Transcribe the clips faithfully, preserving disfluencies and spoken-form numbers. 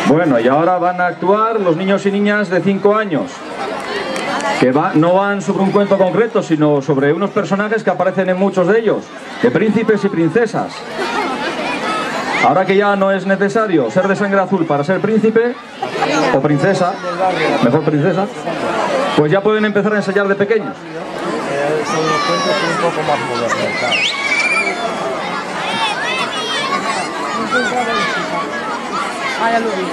Bueno, y ahora van a actuar los niños y niñas de cinco años, que va, no van sobre un cuento concreto, sino sobre unos personajes que aparecen en muchos de ellos, de príncipes y princesas. Ahora que ya no es necesario ser de sangre azul para ser príncipe o princesa, mejor princesa, pues ya pueden empezar a ensayar de pequeños. Son los cuentos un poco más modernos, claro. Ah, ya lo vi.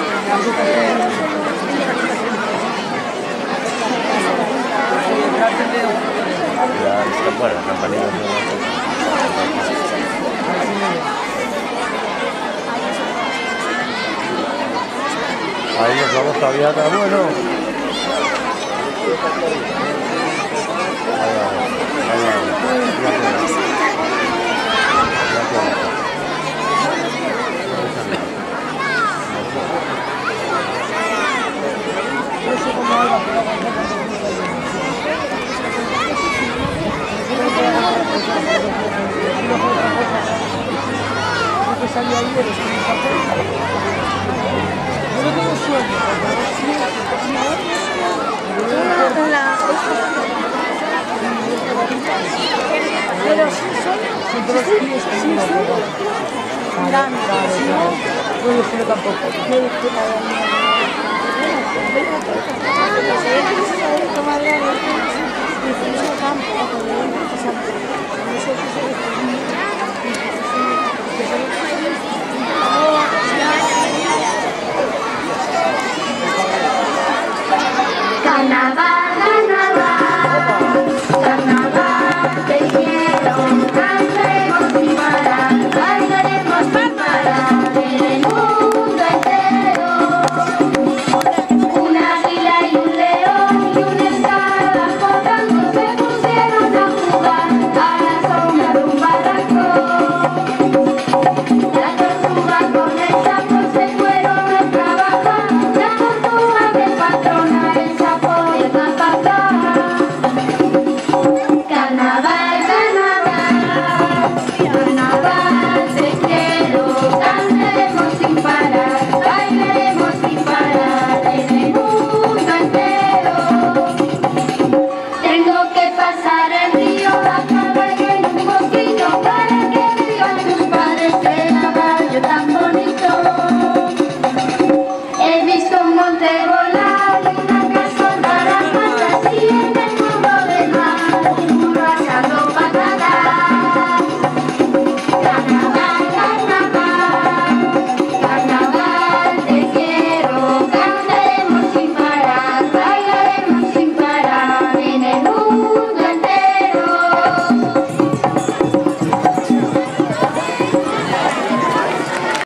Ya está fuera, la campanilla. Ahí nos vamos todavía, está bueno. Ahí va, ahí va. Pero si son dos días, si son grandes, si no, no lo quiero tampoco. No lo quiero tampoco.